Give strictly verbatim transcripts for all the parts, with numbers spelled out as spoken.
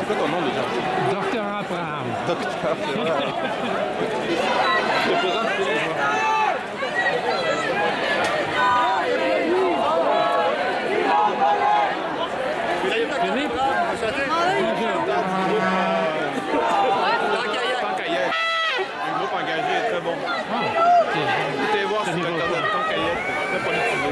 C'est quoi ton nom déjà? Docteur Abraham. Docteur, c'est vrai. Je te présente tous les jours. Philippe? Un groupe engagé est très bon. Ah, ok. Écoutez voir sur le ton kayak, très politisé.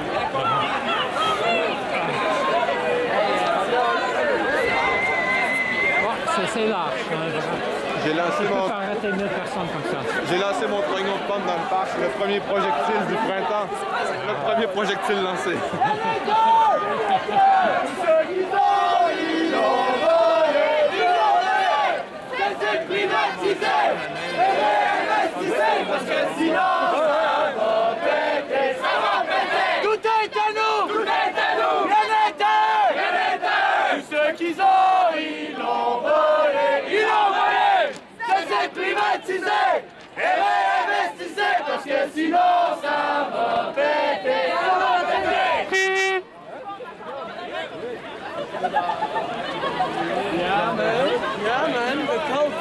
C'est large. J'ai lancé Tu peux mon... faire arrêter mille personnes comme ça. J'ai lancé mon trognon de pomme dans le parc, le premier projectile du printemps. Le premier projectile lancé. Ceux qui ont, ils l'ont volé, ils l'ont volé. C'est privatisé et réinvestissé parce que sinon ça va péter, ça va péter. Tout est à nous, tout est à nous. Rien n'était, rien n'était. Tous ceux qui ont, ils l'ont volé, ils l'ont volé. C'est privatisé et réinvestissé parce que sinon ça va péter, ça va péter. Yeah, man. Yeah, man. The coach.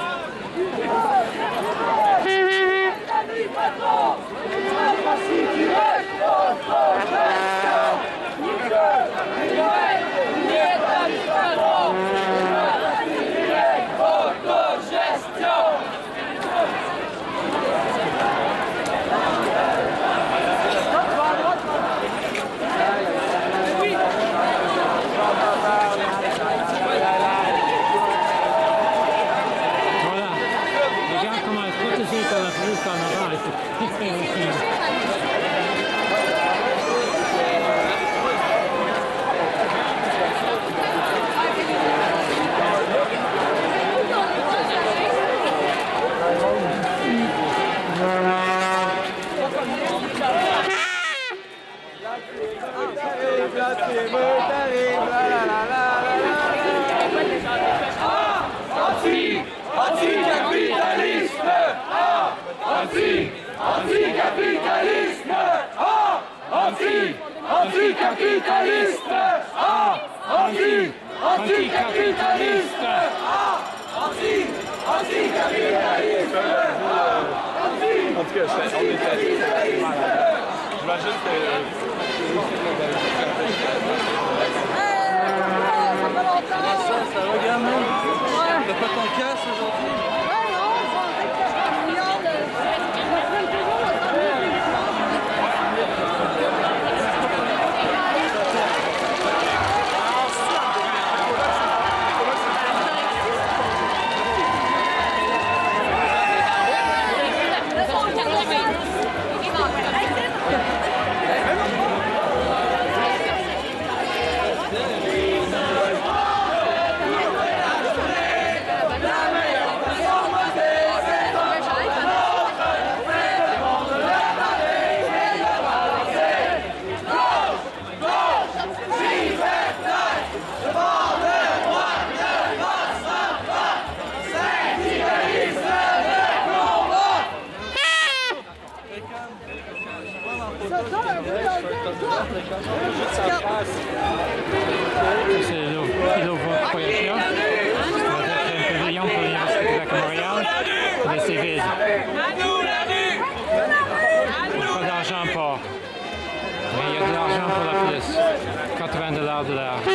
Anti-capitalisme! Ah! Anti! Anti-capitalisme! Ah! Anti! Anti-capitalisme! Ah! Anti! Anti-capitalisme! Ah! Anti! Anti-capitalisme! Anti! En tout cas, on était... J'imagine que... Ça va, gamin? T'as pas ton casse aujourd'hui? Ouais, non, je pensais que c'était un milliard de... La semaine toujours, on va C'est l'ouvre-projection. C'est un pavillon pour l'Université du Lac-Montréal. Mais c'est vide. Il n'y a pas d'argent pour. Mais il y a de l'argent pour la police. quatre-vingts dollars de l'heure.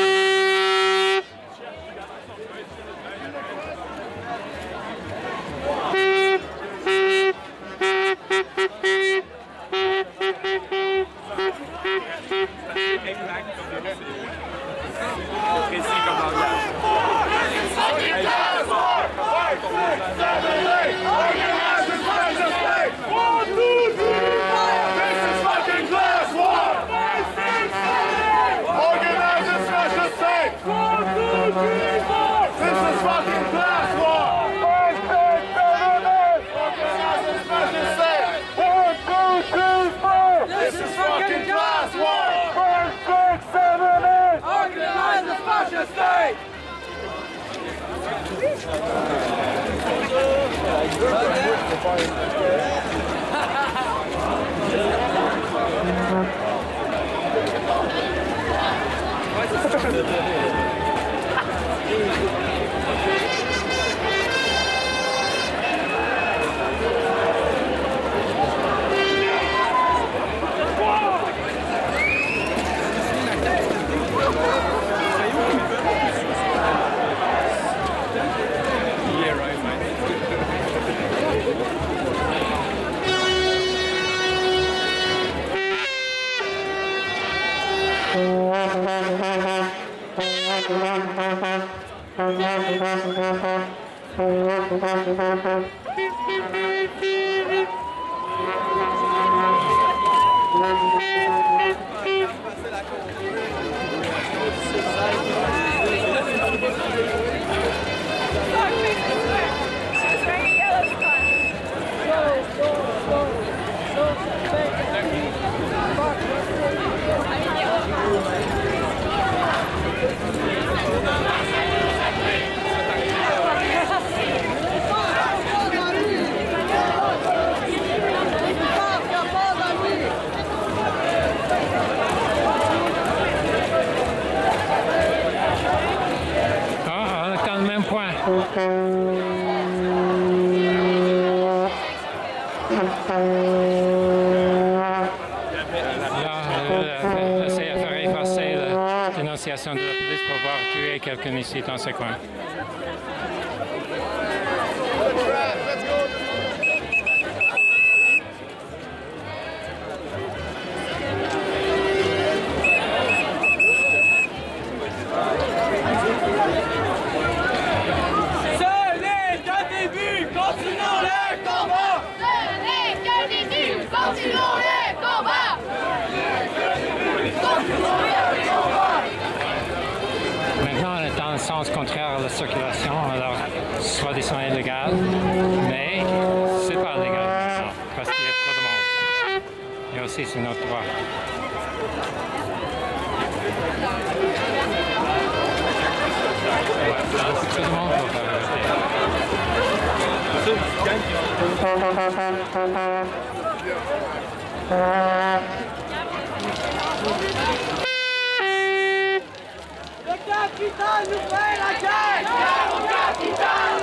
Ouais, De la police pour voir tuer quelqu'un ici dans ce coin. Ce n'est qu'un début, continuons les combats! Ce n'est qu'un début, continuons les combats! Continuons les combats! Maintenant, on est dans le sens contraire à la circulation, alors soi-disant illégal, mais c'est pas légal maintenant, parce qu'il y a trop de monde. Et aussi, c'est notre droit. Ouais, c'est tout le monde pour faire Le capitaine nous fait la guerre! Guerre au capitaine!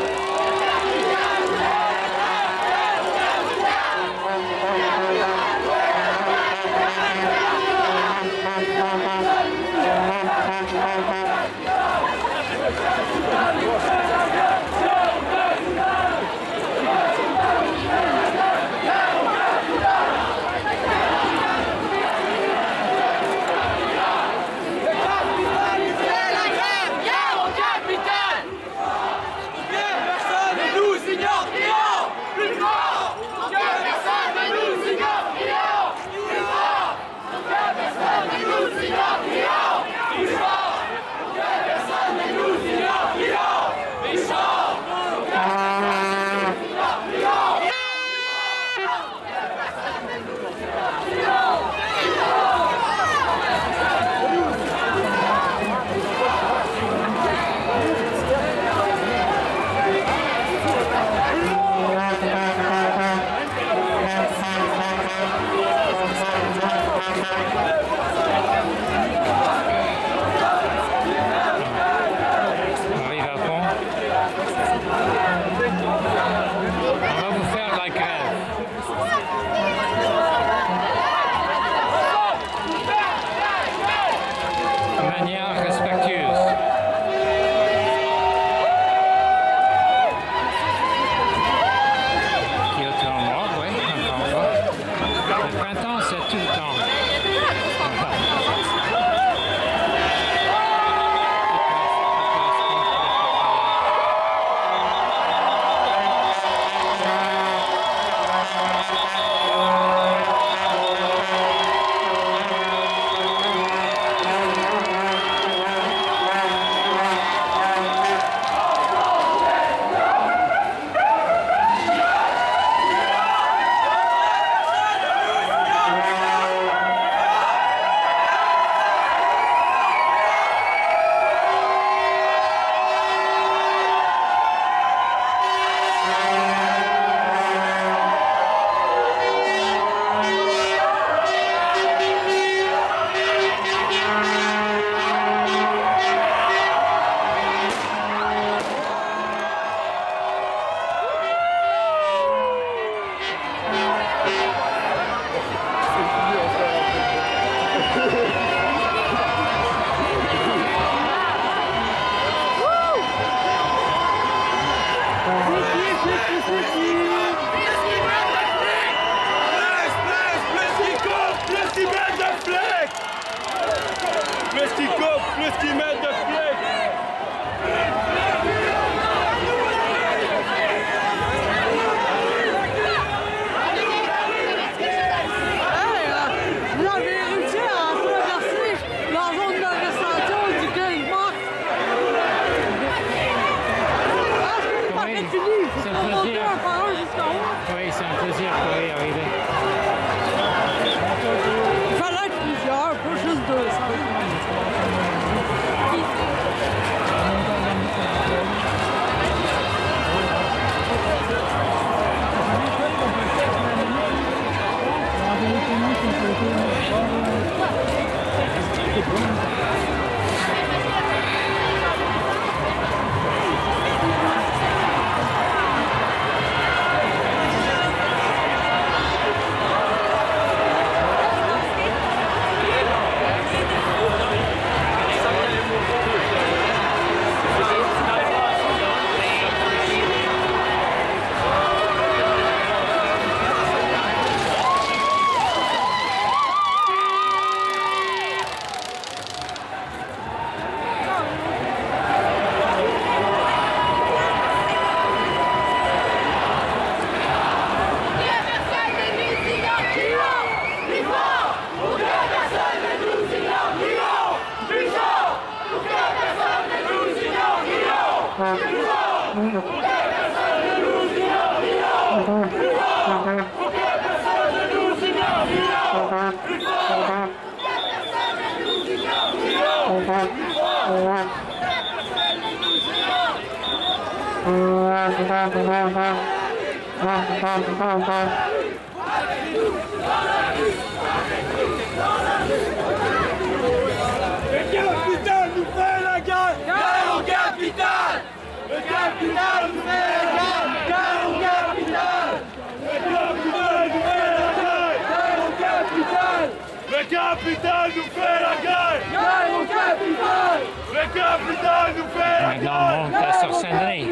capitaine nous fait la guerre! Guerre au capitaine! Le capitaine nous fait la guerre! Guerre au capitaine! Le capitaine nous fait la guerre! Guerre au capitaine! Le capitaine nous fait la guerre! Guerre au capitaine! Le capitaine nous fait la guerre! Maintenant, on monte sur Saint-Denis.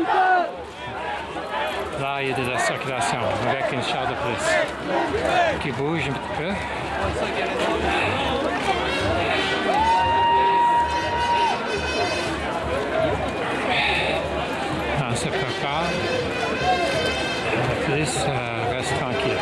Là, il y a de la circulation avec une char de police qui bouge un petit peu. On se prépare. La police euh, reste tranquille.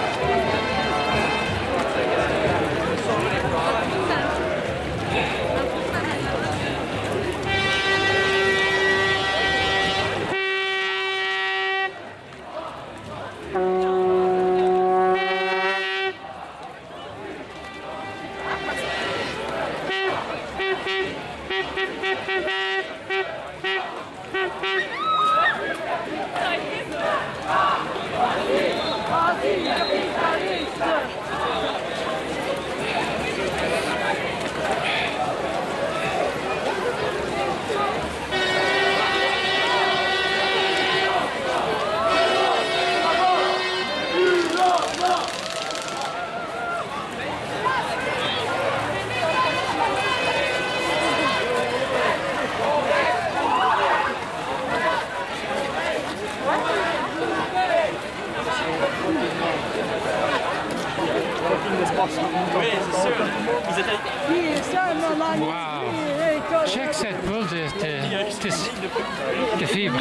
Wow! Check cette boule de, de, de, de fibres.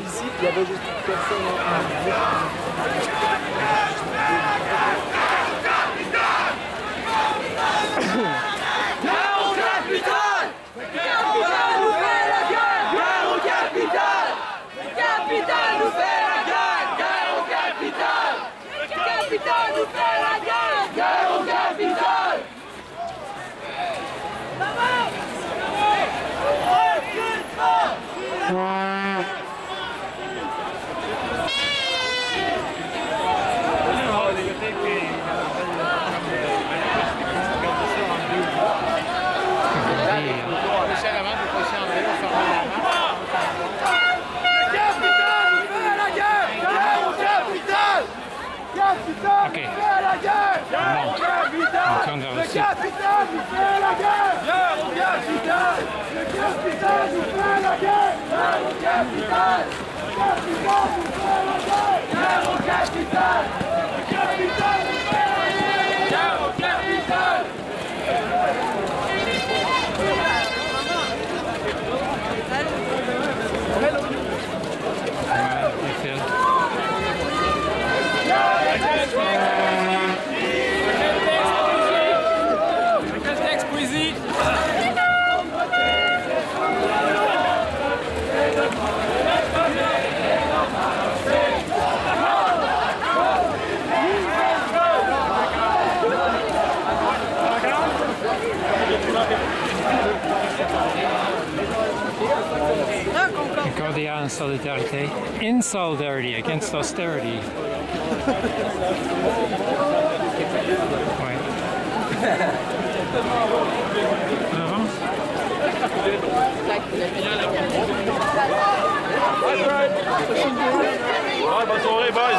Ok, on monte. On tourne vers le sud. Le capitaine nous fait la guerre! Guerre au capitaine! Le capitaine nous fait la guerre! Guerre au capitaine! Le capitaine nous fait la guerre! Guerre au capitaine! Le capitaine nous fait la guerre! Guerre au capitaine! Ouais, il file. Quel texte, poésie? Cordial in solidarity. In solidarity against austerity. Ouais. On avance? Ouais, bonne soirée, boys!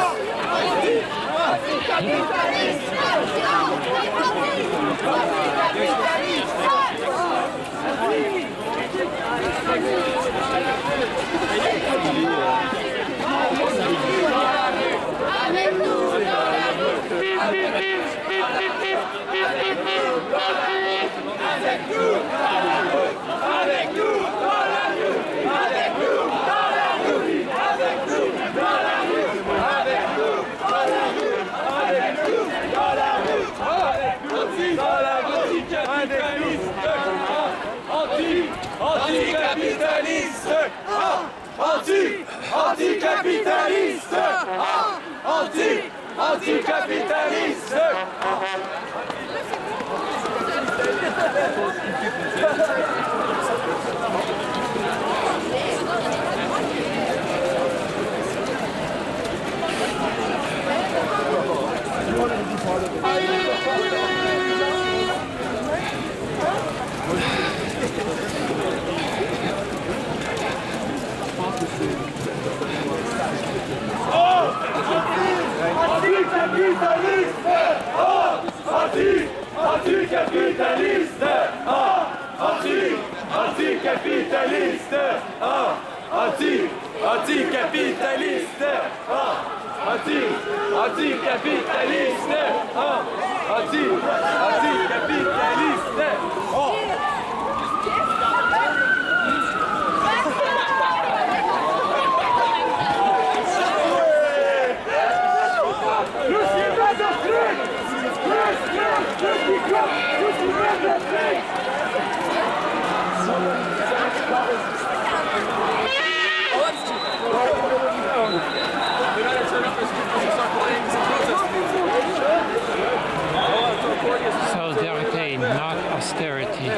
Avec nous dans la rue! Avec nous dans la rue! Avec nous dans la rue! Avec nous dans la rue! Avec nous dans la rue! Avec nous dans la rue! Avec nous dans la rue! Avec nous dans la rue! Avec nous dans la rue! Anti-capitaliste! Anti! Anti-capitaliste! Anti! Anti-capitaliste! Anticapitaliste, ah, anti, anticapitaliste, ah, anti, anticapitaliste, ah, anti, anticapitaliste, oh. Solidarity, not austerity.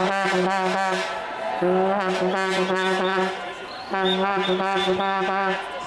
Thank you.